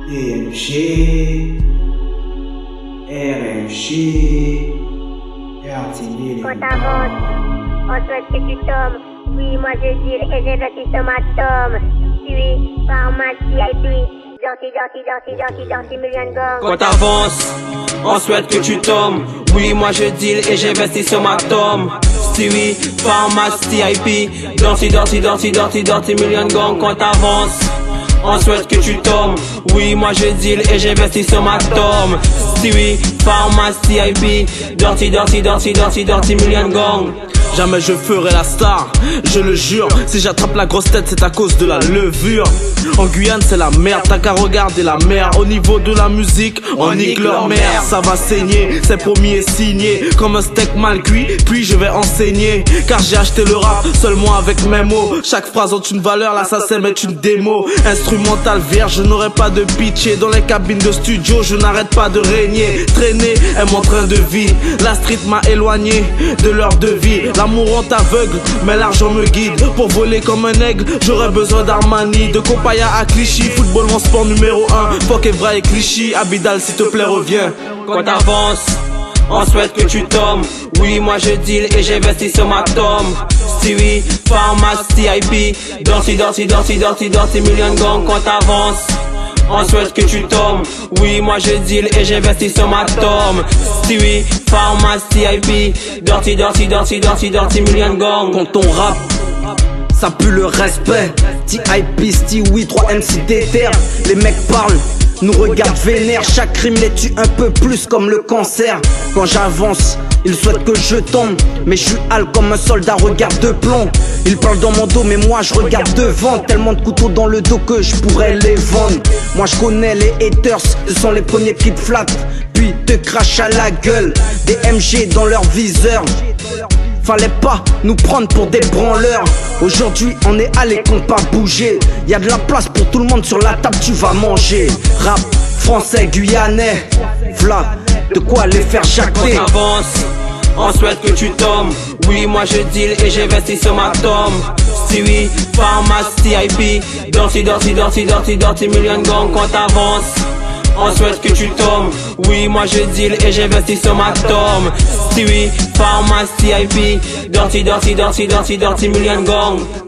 DMG, RMG, Quand t'avances, on souhaite que tu tombes. Oui, moi je dis et j'investis sur ma tombe. Suivi par ma CIP. Dirty million gang. Quand t'avances, on souhaite que tu tombes. Oui, moi je deal et j'investis sur ma tombe. Stewie, Pharma, TIP. Dirty million gang. Quand t'avances, on souhaite que tu tombes. Oui, moi je deal et j'investis sur ma tombe. Stewie, Pharma, TIP. Dirty million gang. Jamais je ferai la star, je le jure. Si j'attrape la grosse tête, c'est à cause de la levure. En Guyane, c'est la merde, t'as qu'à regarder la mer. Au niveau de la musique, on nique leur mère. Ça va saigner, c'est promis et signé. Comme un steak mal cuit, puis je vais enseigner. Car j'ai acheté le rap seulement avec mes mots. Chaque phrase ont une valeur, l'assassin met une démo. Instrumental vierge, je n'aurai pas de pitié. Dans les cabines de studio, je n'arrête pas de régner. Traîner est mon train de vie. La street m'a éloigné de l'heure de vie. L'amour rend aveugle, mais l'argent me guide. Pour voler comme un aigle, j'aurais besoin d'Armani. De Copaya à Clichy, football mon sport numéro 1. Fuck Evra et Clichy, Abidal s'il te plaît reviens. Quand t'avances, on souhaite que tu tombes. Oui, moi je deal et j'investis sur ma tombe. Stewie, Pharma, TIP. Dirty million gang. Quand t'avances, on souhaite que tu tombes. Oui, moi je deal et j'investis sur ma tombe. Stewie, Pharma, TIP. Dirty million gang. Quand on rappe, ça pue le respect. TIP, Stewie, 3 MC déter. Les mecs parlent, nous regardent vénère. Chaque rime les tue un peu plus comme le cancer. Quand j'avance, ils souhaitent que je tombe. Mais je suis hal comme un soldat, regarde de plomb. Ils parlent dans mon dos mais moi je regarde devant. Tellement de couteaux dans le dos que je pourrais les vendre. Moi je connais les haters, ce sont les premiers qui te flattent puis te crachent à la gueule. Des MG dans leur viseur. Fallait pas nous prendre pour des branleurs. Aujourd'hui on est allé compte pas bouger. Y'a de la place pour tout le monde sur la table, tu vas manger. Rap français, guyanais, v'là de quoi les faire jacter. Quand t'avances, on souhaite que tu tombes. Oui, moi je deal et j'investis sur ma tombe. Stewie, Pharma, TIP. Dirty million gang. Quand t'avances, on souhaite que tu tombes. Oui, moi je deal et j'investis sur ma tombe. Stewie, Pharma, TIP. Dirty million gang.